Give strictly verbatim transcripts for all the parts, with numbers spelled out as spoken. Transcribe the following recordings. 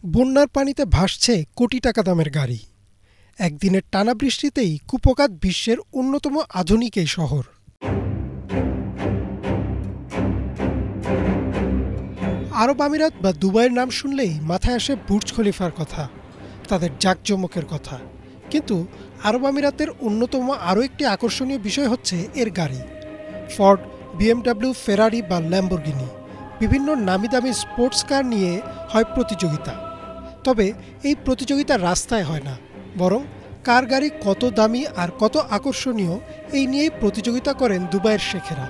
বন্যার পানিতে ভাসছে কোটি টাকা দামের গাড়ি। একদিনের টানা বৃষ্টিতেই কুপোকাত বিশ্বের অন্যতম আধুনিক এই শহর। আরব আমিরাত বা দুবাইয়ের নাম শুনলেই মাথায় আসে বুর্জ খলিফার কথা, তাদের জাঁকজমকের কথা। কিন্তু আরব আমিরাতের অন্যতম আরও একটি আকর্ষণীয় বিষয় হচ্ছে এর গাড়ি। ফর্ড, বিএমডাব্লিউ, ফেরারি বা ল্যাম্বরগিনি, বিভিন্ন নামি দামি স্পোর্টস কার নিয়ে হয় প্রতিযোগিতা। তবে এই প্রতিযোগিতা রাস্তায় হয় না, বরং কার গাড়ি কত দামি আর কত আকর্ষণীয় এই নিয়েই প্রতিযোগিতা করেন দুবাইয়ের শেখেরা।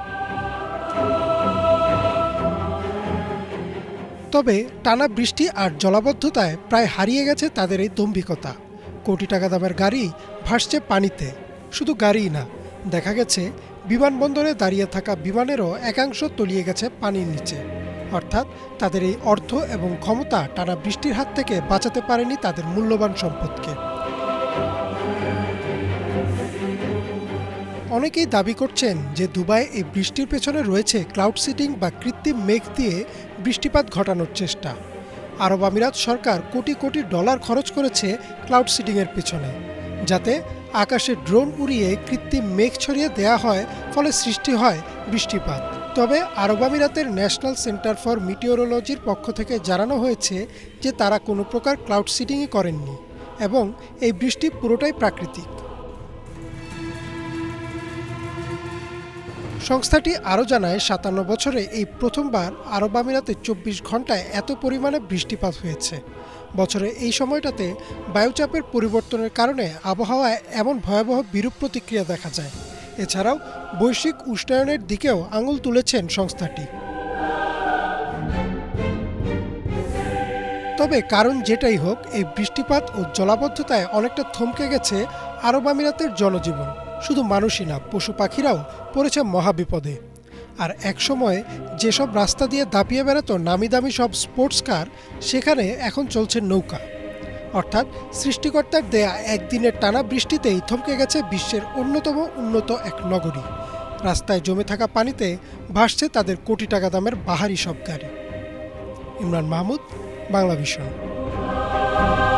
তবে টানা বৃষ্টি আর জলাবদ্ধতায় প্রায় হারিয়ে গেছে তাদের এই দম্ভিকতা। কোটি টাকা দামের গাড়ি ভাসছে পানিতে। শুধু গাড়িই না, দেখা গেছে বিমানবন্দরে দাঁড়িয়ে থাকা বিমানেরও একাংশ তলিয়ে গেছে পানির নিচে। অর্থাৎ তাদের এই অর্থ এবং ক্ষমতা টানা বৃষ্টির হাত থেকে বাঁচাতে পারেনি তাদের মূল্যবান সম্পদকে। অনেকেই দাবি করছেন যে দুবাই এই বৃষ্টির পেছনে রয়েছে ক্লাউড সিডিং বা কৃত্রিম মেঘ দিয়ে বৃষ্টিপাত ঘটানোর চেষ্টা। আরব আমিরাত সরকার কোটি কোটি ডলার খরচ করেছে ক্লাউড সিডিংয়ের পেছনে, যাতে আকাশে ড্রোন উড়িয়ে কৃত্রিম মেঘ ছড়িয়ে দেয়া হয়, ফলে সৃষ্টি হয় বৃষ্টিপাত। তবে আরব আমিরাতের ন্যাশনাল সেন্টার ফর মিটিওরোলজির পক্ষ থেকে জানানো হয়েছে যে তারা কোনো প্রকার ক্লাউড সিডিংই করেননি এবং এই বৃষ্টি পুরোটাই প্রাকৃতিক। সংস্থাটি আরও জানায়, সাতান্ন বছরে এই প্রথমবার আরব আমিরাতে চব্বিশ ঘন্টায় এত পরিমাণে বৃষ্টিপাত হয়েছে। বছরে এই সময়টাতে বায়ুচাপের পরিবর্তনের কারণে আবহাওয়ায় এমন ভয়াবহ বিরূপ প্রতিক্রিয়া দেখা যায়। এছাড়াও বৈশ্বিক উষ্ণায়নের দিকেও আঙুল তুলেছেন সংস্থাটি। তবে কারণ যেটাই হোক, এই বৃষ্টিপাত ও জলাবদ্ধতায় অনেকটা থমকে গেছে আরব আমিরাতের জনজীবন। শুধু মানুষই না, পশু পাখিরাও পড়েছে মহাবিপদে। আর একসময় যেসব রাস্তা দিয়ে দাপিয়ে বেড়াতো নামি দামি সব স্পোর্টস কার, সেখানে এখন চলছে নৌকা। অর্থাৎ সৃষ্টিকর্তার দেয়া একদিনের টানা বৃষ্টিতেই থমকে গেছে বিশ্বের অন্যতম উন্নত এক নগরী। রাস্তায় জমে থাকা পানিতে ভাসছে তাদের কোটি টাকা দামের বাহারি সব গাড়ি। ইমরান মাহমুদ, বাংলা ভিশন।